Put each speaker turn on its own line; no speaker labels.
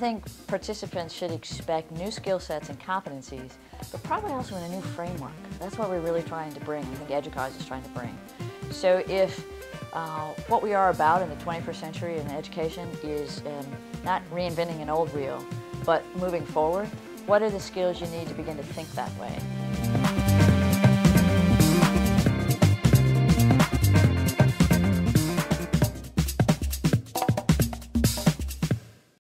think participants should expect new skill sets and competencies, but probably also in a new framework. That's what we're really trying to bring, I think EDUCAUSE is trying to bring. So if what we are about in the 21st century in education is not reinventing an old wheel, but moving forward, what are the skills you need to begin to think that way?